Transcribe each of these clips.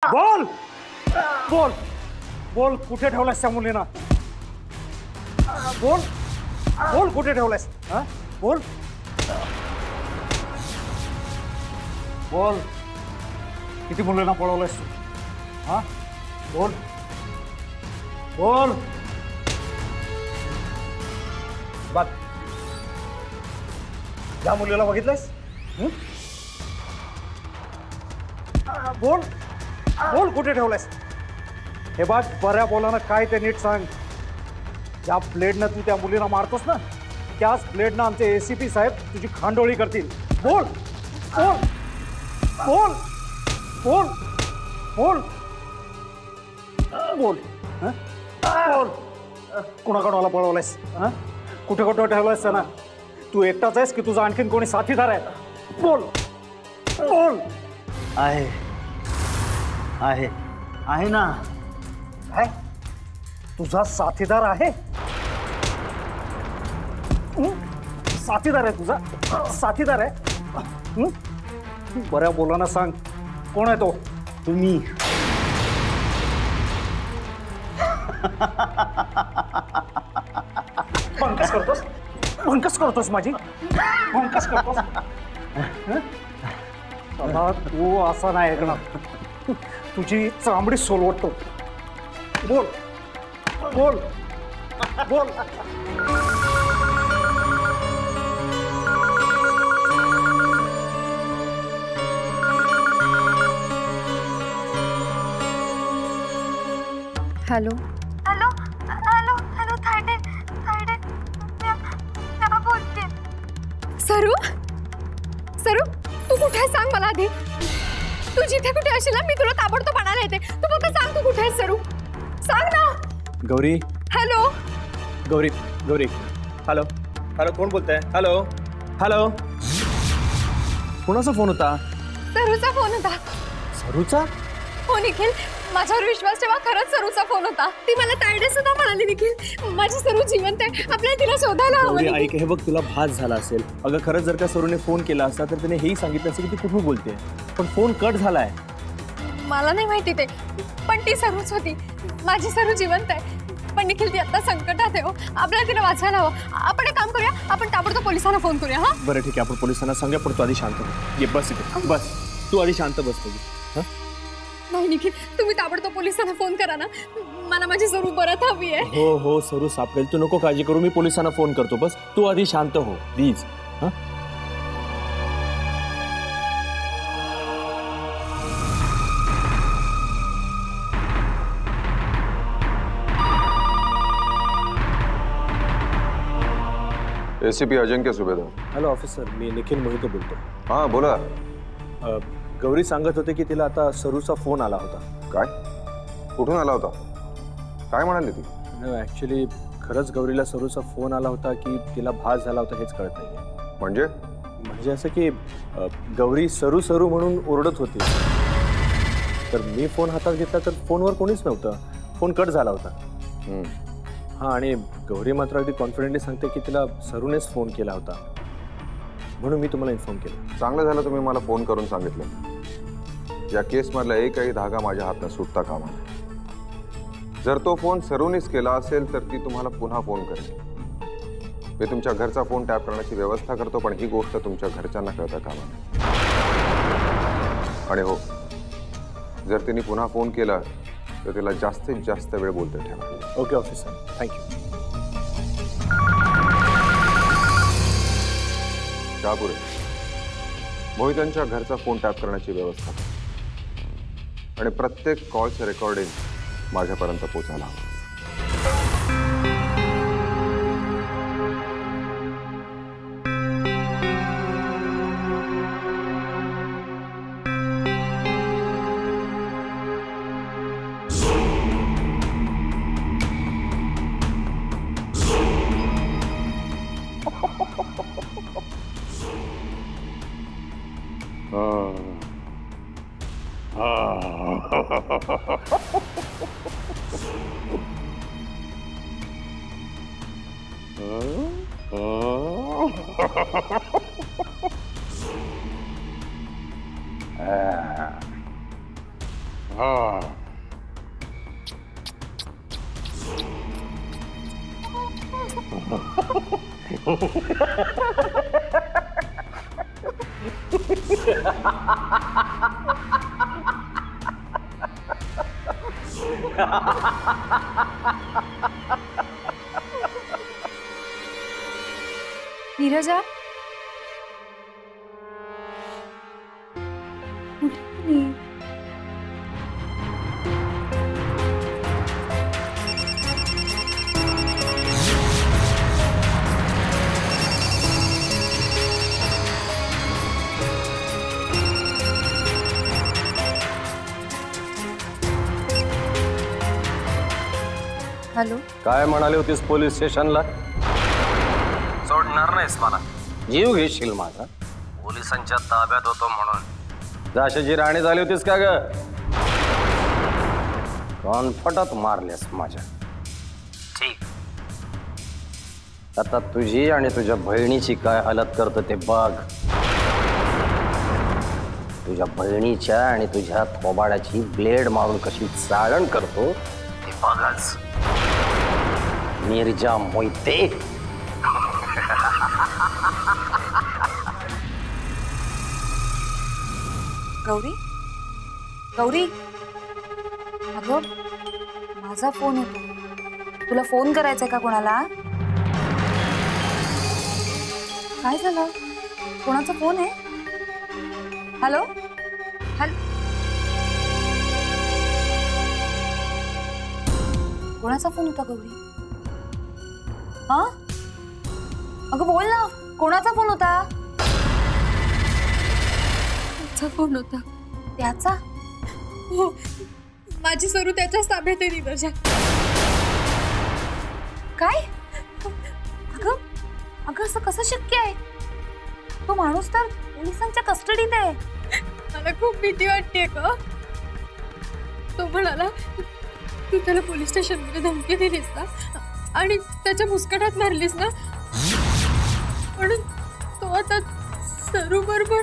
बोल बोल बोल कुठे ठेवलास त्या मुलीना? बोल बोल कुठे ठेवलास? बोल बोल किती मुलींना पळवलंयस तू? बोल बोल. बघ या मुलीला बघितलंस? बोल बोल कुठे ठेवलंयस? हे बघ बऱ्या बोलानं काय ते नीट सांग. ज्या ब्लेडनं तू त्या मुलीला मारतोस ना त्याच ब्लेडनं आमचे एसीपी साहेब तुझी खांडोळी करतील. बोल बोल बोल बोल बोल बोल. बोल कुणाकडे पळवलंयस? कुठे कुठे ठेवलंयस ना? तू एकटाच आहेस की तुझा आणखीन कोणी साथीदार आहे? बोल बोल. आहे आहे आहे ना. काय तुझा साथीदार आहे? साथीदार आहे तुझा? साथीदार आहे? बऱ्या बोलाना सांग कोण आहे तो? तुम्ही. बंकस करतोस? बंकस करतोस माझी? बंकस करतोस? तू असा नाही ऐकणार. तुझी चांबडी सोलवतो. बोल बोल बोल. Hello hello hello hello Thayde Thayde क्या बोलते? सरू सरू तू कुठे आहेस सांग मला आधी. तू जिथे कुठे असेल ना मी तुला ताबडतोब आणायला येते. तू फक्त सांग तू कुठे आहेस सरू. सांग ना. Gauri. Hello Gauri Gauri. Hello hello कोण बोलतंय? Hello hello. कोणाचा फोन होता? सरूचा फोन होता. सरूचा? हो निखिल माझ्यावर विश्वास ठेवा खरंच सरूचा फोन होता. ती मला तायडे सुद्धा म्हणाली निखिल माझी सरू जिवंत आहे आपल्याला तिला शोधायला हवं. गौरी ऐक हे बघ तुला भास झाला असेल. अगं खरंच जर का सरूने फोन केला असता तर त्याने हेही सांगितलं असेल की ती कुठून बोलते. पण फोन कट झालाय. मला नाही माहिती ते पण ती सरूच होती. माझी सरू जिवंत आहे. पण निखिल ती आता संकटात आहे. आपल्याला तिला वाचायला हवं. आपण एक काम करूया आपण ताबडतोब पोलिसांना फोन करूया. हा बरं ठीक आहे आपण पोलिसांना सांगूया पण तू आधी शांत हो. ये बस इथे बस. तू आधी शांत बस तुझी. नाही निखिल तुम्ही ताबडतोब पोलिसांना फोन करा ना. मला माझी सरू परत हवी आहे. हो हो सरू सापडेल. तू नको काळजी करू. मी पोलिसांना फोन करतो. बस तू आधी शांत हो please. ACP Ajinkya Subhedar. Hello officer मी निखिल मोहिते बोलतो. हां बोला. गौरी सांगत होते की तिला आता सरूचा फोन आला होता. काय? कुठून आला होता? काय म्हणाली ती? ॲक्च्युली खरंच गौरीला सरूचा फोन आला होता की तिला भास झाला होता हेच कळत नाहीये. म्हणजे असं की गौरी सरू सरू म्हणून ओरडत होती. तर मी फोन हातात घेतला तर फोनवर कोणीच नव्हतं. फोन कट झाला होता. हां आणि गौरी मात्र अगदी कॉन्फिडेंटली सांगते की तिला सरूनेच फोन केला होता. म्हणून मी तुम्हाला इन्फॉर्म केलं. चांगलं झालं तुम्ही मला फोन करून सांगितलं. या केसमधला एकही धागा माझ्या हातनं सुटता कामा नये. जर तो फोन सरूनीच केला असेल तर ती तुम्हाला पुन्हा फोन करेल. मी तुमच्या घरचा फोन टॅप करण्याची व्यवस्था करतो पण ही गोष्ट तुमच्या घरच्यांना कळता कामा नये. आणि हो जर तिने पुन्हा फोन केला तर तिला जास्तीत जास्त वेळ बोलते ठेवा. Okay officer thank you. त्यापुढे मोहितांच्या घरचा फोन टॅप करण्याची व्यवस्था आणि प्रत्येक कॉलचं रेकॉर्डिंग माझ्यापर्यंत पोहोचायला हवं. नीरजा कुठे गेली? हॅलो काय म्हणाली होतीस पोलीस स्टेशनला? सोडणार नाहीस मला, जीव घेशील माझा. पोलिसांच्या ताब्यात होतो म्हणून झाशीची राणी झाली होतीस का ग? कॉन्फटत मारलेस माझ्या. ठीक, आता तुझी आणि तुझ्या बहिणीची काय हालत करतो ते बघ. तुझ्या बहिणीच्या आणि तुझ्या थोबाडाची ब्लेड मारून कशी चाळण करतो ते बघच. नीरजा मोहिते. गौरी गौरी, अगं माझा फोन होतो, तुला फोन करायचा का कोणाला? काय झालं? कोणाचा फोन आहे? हॅलो हॅलो, कोणाचा फोन होता गौरी? हा अगं बोल ना, कोणाचा फोन होता? त्याचा फोन होता. त्याचा? हो, माझी सरू त्याच्याच ताब्यात आहे नीरजा. काय? अगं अगं असं कसं शक्य आहे? तो माणूस तर पोलिसांच्या कस्टडीत आहे. मला खूप भीती वाटते ग. तो म्हणाला तू त्याला पोलीस स्टेशन मध्ये धमकी दिलीस ना आणि त्याच्या मुस्कटात मारलीस ना, म्हणून तो आता सरू बरोबर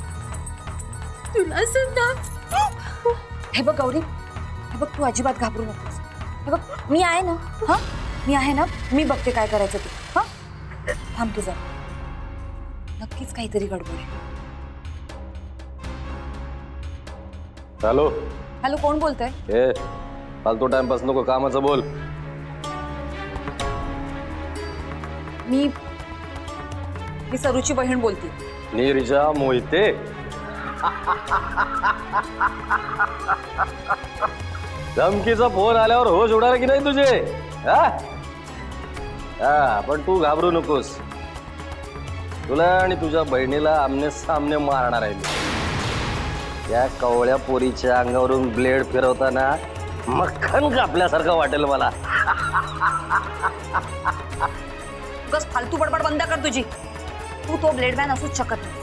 तुला सुद्धा. हे बघ गौरी, हे बघ तू अजिबात घाबरू नकोस. हे बघ मी आहे ना, हा मी आहे ना, मी बघते काय करायचं ते. हा थांब तुझं, नक्कीच काहीतरी गडबड आहे. हॅलो हॅलो, कोण बोलतंय? ए फालतू टाइमपास नको, कामाचं बोल. मी सरूची बहीण बोलते. नीरजा मोहिते. धमकीचा फोन आल्यावर होश उडाला की नाही तुझे? हा पण तू घाबरू नकोस. तुला आणि तुझ्या बहिणीला आमने सामने मारणार आहे मी. त्या कवळ्या पोरीच्या अंगावरून ब्लेड फिरवताना मक्खन कापल्यासारखं वाटेल मला. बस फालतू बडबड बंद कर तुझी. तू तो ब्लेड मॅन असूच शकत नाही.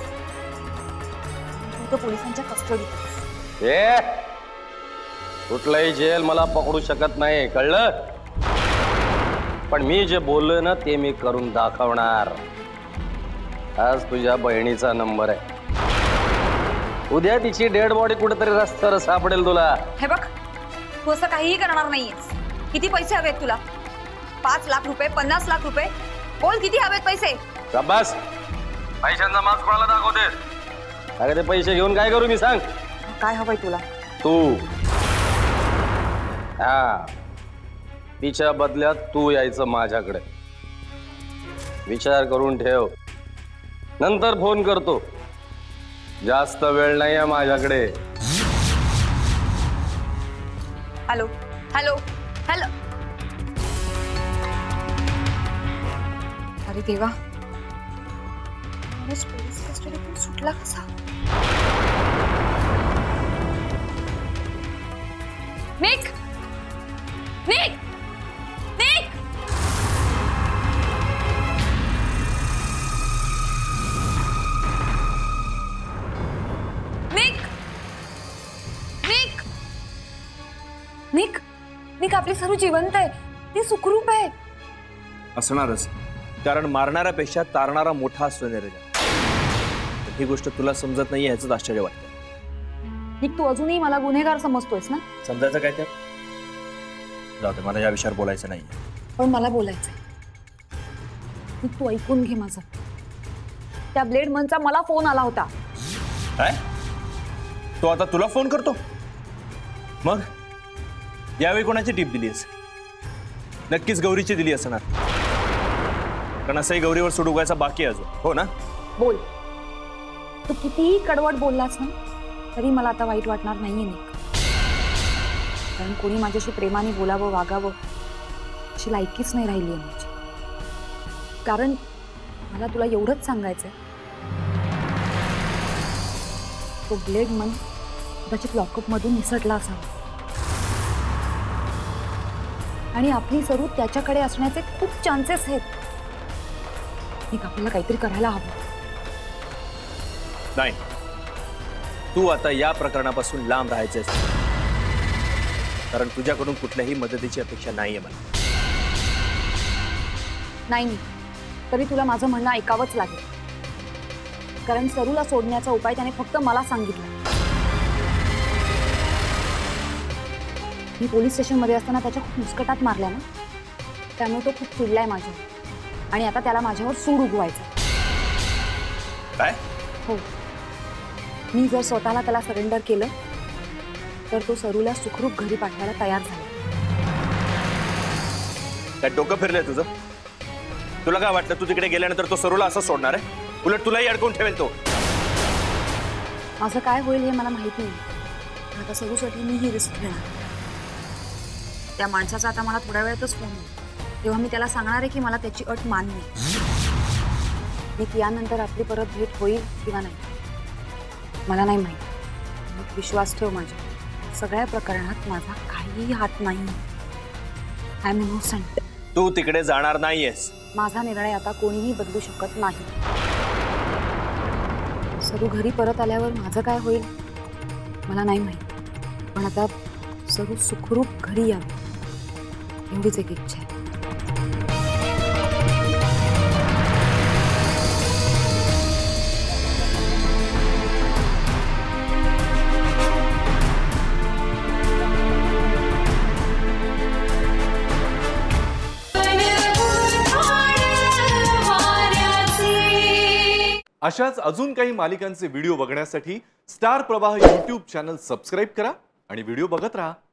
तू तर पोलिसांच्या कस्टडीत. ए कुठलाही जेल मला पकडू शकत नाही, कळलं? पण मी जे बोललोय ना ते मी करून दाखवणार. आज तुझ्या बहिणीचा नंबर आहे. उद्या तिची डेड बॉडी कुठेतरी रस्त्यावर सापडेल तुला. हे बघ तू असं काहीही करणार नाहीयेस. किती पैसे हवेत तुला? 5 लाख रुपये, 50 लाख रुपये? बोल किती हवेत पैसे? शाबास, पैशांचा मास कोणाला दाखवते? अगं ते पैसे घेऊन काय करू मी, सांग? काय हवंय तुला? तू. हा, तिच्या बदल्यात तू यायचं माझ्याकडे. विचार करून ठेव, नंतर फोन करतो. जास्त वेळ नाही आहे माझ्याकडे. Hello hello hello. अरे देवा, पोलीस कस्टडीतून सुटला कसा? निक निक निक. निक निक निक निक, आपली सरू जिवंत आहे. ती सुखरूप आहे. असणारच, कारण मारणाऱ्यापेक्षा तारणारा मोठा असतो नीरजा. ही गोष्ट तुला समजत नाहीये ह्याच आश्चर्य वाटतं. निक तू अजूनही मला गुन्हेगार समजतोयस ना? समजायचं काय ते? जाऊ दे, मला या विषयावर बोलायचं नाही. पण मला बोलायचंय. निक तू ऐकून घे माझं. त्या ब्लेड मनचा मला फोन आला होता. काय? तो आता तुला फोन करतो? मग यावेळी कोणाची टीप दिलीस? नक्कीच गौरीची दिली असणार. कारण असंही गौरीवर सूड उगायचा बाकी आहे अजून, हो ना? बोल. तू कितीही कडवट बोललास ना तरी मला आता वाईट वाटणार नाहीये निक. कारण कोणी माझ्याशी प्रेमाने बोलावं वागावं अशी लायकीच नाही राहिली आहे माझी. कारण मला तुला एवढंच सांगायचंय, तो ब्लेड मन कदाचित लॉकअप मधून निसटला असावा आणि आपली सरू त्याच्याकडे असण्याचे खूप चान्सेस आहेत. निक, आपल्याला काहीतरी करायला हवं. नाही, तू आता या प्रकरणापासून लांब राहायचंस. कारण तुझ्याकडून कुठल्याही मदतीची अपेक्षा नाहीये मला. नाही निक, तरी तुला माझं म्हणणं ऐकावंच लागेल. कारण सरूला सोडण्याचा उपाय त्याने फक्त मला सांगितला. मी पोलीस स्टेशनमध्ये असताना त्याच्या खूप मुस्कटात मारल्या ना, त्यामुळे तो खूप चिडलाय माझ्यावर आणि आता त्याला माझ्यावर सूड उगवायचं. काय? हो, मी जर स्वतःला त्याला सरेंडर केलं तर तो सरूला सुखरूप घरी पाठवायला तयार झाला. काय डोकं फिरलंय तुझं? तुला काय वाटलं तू तिकडे गेल्यानंतर तो सरूला असं सोडणार आहे? उलट तुलाही अडकून ठेवेल तो. माझं काय होईल हे मला माहिती नाही. पण आता सरूसाठी मी ही रिस्क घेणार. त्या माणसाचा आता मला थोड्या वेळातच फोन येईल. तेव्हा मी त्याला सांगणार आहे की मला त्याची अट मान्य आहे. मी यानंतर आपली परत भेट होईल किंवा नाही मला नाही माहिती. विश्वास ठेव माझ्या सगळ्या प्रकरणात माझा काहीही हात नाही. I am innocent. तू तिकडे जाणार नाहीयेस. माझा निर्णय आता कोणीही बदलू शकत नाही. सरू घरी परत आल्यावर माझं काय होईल मला नाही माहिती. पण आता सरू सुखरूप घरी यावी एवढीच एक इच्छा आहे. अशाच अजून काही मालिकांचे व्हिडिओ बघण्यासाठी स्टार प्रवाह यूट्यूब चॅनल सबस्क्राईब करा आणि व्हिडिओ बघत राहा.